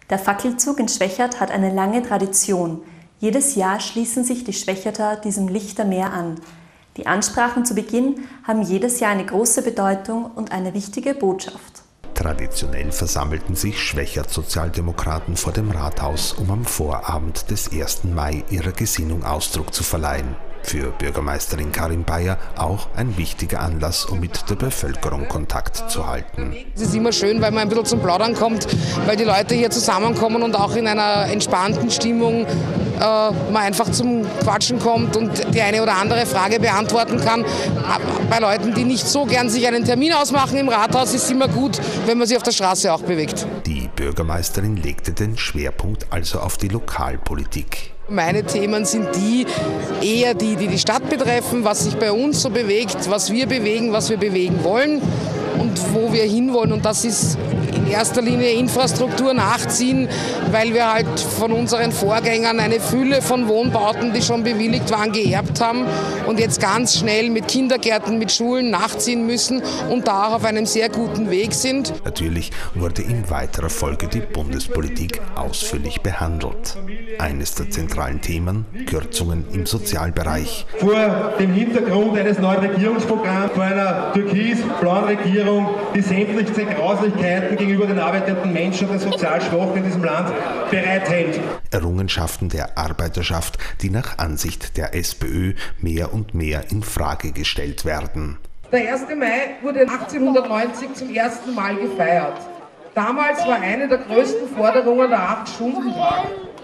Der Fackelzug in Schwechat hat eine lange Tradition. Jedes Jahr schließen sich die Schwechater diesem Lichtermeer an. Die Ansprachen zu Beginn haben jedes Jahr eine große Bedeutung und eine wichtige Botschaft. Traditionell versammelten sich Schwechat-Sozialdemokraten vor dem Rathaus, um am Vorabend des 1. Mai ihrer Gesinnung Ausdruck zu verleihen. Für Bürgermeisterin Karin Bayer auch ein wichtiger Anlass, um mit der Bevölkerung Kontakt zu halten. Es ist immer schön, weil man ein bisschen zum Plaudern kommt, weil die Leute hier zusammenkommen und auch in einer entspannten Stimmung man einfach zum Quatschen kommt und die eine oder andere Frage beantworten kann. Bei Leuten, die nicht so gern sich einen Termin ausmachen im Rathaus, ist es immer gut, wenn man sich auf der Straße auch bewegt. Die Bürgermeisterin legte den Schwerpunkt also auf die Lokalpolitik. Meine Themen sind eher die Stadt betreffen, was sich bei uns so bewegt, was wir bewegen wollen und wo wir hinwollen. Und das ist in erster Linie Infrastruktur nachziehen, weil wir halt von unseren Vorgängern eine Fülle von Wohnbauten, die schon bewilligt waren, geerbt haben und jetzt ganz schnell mit Kindergärten, mit Schulen nachziehen müssen und da auch auf einem sehr guten Weg sind. Natürlich wurde in weiterer Folge die Bundespolitik ausführlich behandelt. Eines der zentralen Themen: Kürzungen im Sozialbereich. Vor dem Hintergrund eines neuen Regierungsprogramms, vor einer türkis-blauen Regierung, die sämtliche Grauslichkeiten gegenüber den arbeitenden Menschen und den sozial Schwachen in diesem Land bereithält. Errungenschaften der Arbeiterschaft, die nach Ansicht der SPÖ mehr und mehr in Frage gestellt werden. Der 1. Mai wurde 1890 zum ersten Mal gefeiert. Damals war eine der größten Forderungen der 8-Stunden-Tag.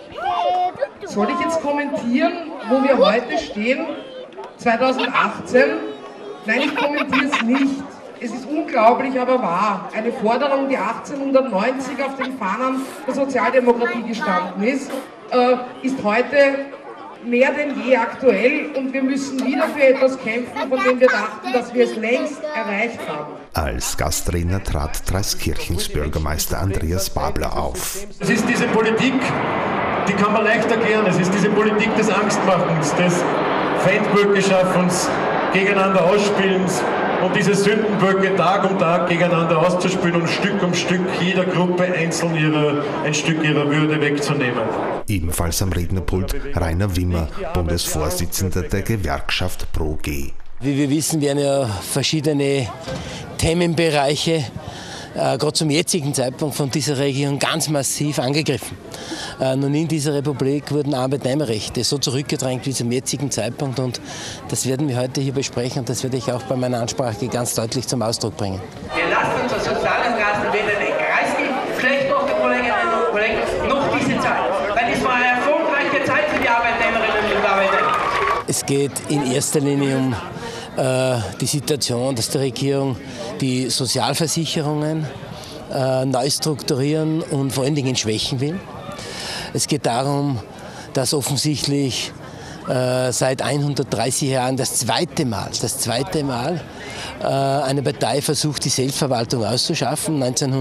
Soll ich jetzt kommentieren, wo wir heute stehen, 2018? Nein, ich kommentiere es nicht. Es ist unglaublich, aber wahr. Eine Forderung, die 1890 auf den Fahnen der Sozialdemokratie gestanden ist heute mehr denn je aktuell und wir müssen wieder für etwas kämpfen, von dem wir dachten, dass wir es längst erreicht haben. Als Gastredner trat Dreiskirchens Bürgermeister Andreas Babler auf. Es ist diese Politik, die kann man leicht erklären. Es ist diese Politik des Angstmachens, des Feindböcke-Schaffens, gegeneinander Ausspielens und diese Sündenböcke Tag um Tag gegeneinander auszuspielen und Stück um Stück jeder Gruppe einzeln ein Stück ihrer Würde wegzunehmen. Ebenfalls am Rednerpult Rainer Wimmer, Bundesvorsitzender der Gewerkschaft ProG. Wie wir wissen, werden ja verschiedene Themenbereiche gerade zum jetzigen Zeitpunkt von dieser Regierung ganz massiv angegriffen. Noch nie in dieser Republik wurden Arbeitnehmerrechte so zurückgedrängt wie zum jetzigen Zeitpunkt und das werden wir heute hier besprechen und das werde ich auch bei meiner Ansprache ganz deutlich zum Ausdruck bringen. Wir lassen unsere Sozialdemokraten weder den Kreis gehen, schlecht noch die Kolleginnen und Kollegen, noch diese Zeit. Weil es war eine erfolgreiche Zeit für die Arbeitnehmerinnen und Arbeitnehmer. Es geht in erster Linie um die Situation, dass die Regierung die Sozialversicherungen neu strukturieren und vor allen Dingen schwächen will. Es geht darum, dass offensichtlich seit 130 Jahren das zweite Mal eine Partei versucht, die Selbstverwaltung abzuschaffen.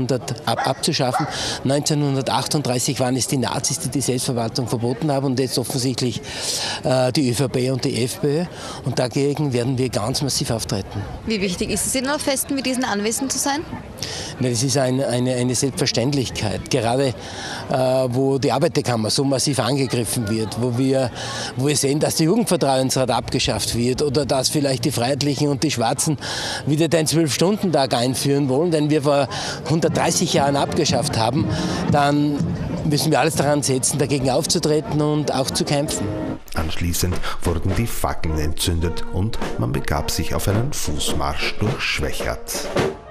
1938 waren es die Nazis, die die Selbstverwaltung verboten haben und jetzt offensichtlich die ÖVP und die FPÖ. Und dagegen werden wir ganz massiv auftreten. Wie wichtig ist es Ihnen auf Festen wie diesen anwesend zu sein? Das ist eine Selbstverständlichkeit, gerade wo die Arbeiterkammer so massiv angegriffen wird, wo wir sehen, dass der Jugendvertrauensrat abgeschafft wird oder dass vielleicht die Freiheitlichen und die Schwarzen wieder den 12-Stunden-Tag einführen wollen, den wir vor 130 Jahren abgeschafft haben, dann müssen wir alles daran setzen, dagegen aufzutreten und auch zu kämpfen. Anschließend wurden die Fackeln entzündet und man begab sich auf einen Fußmarsch durch Schwechat.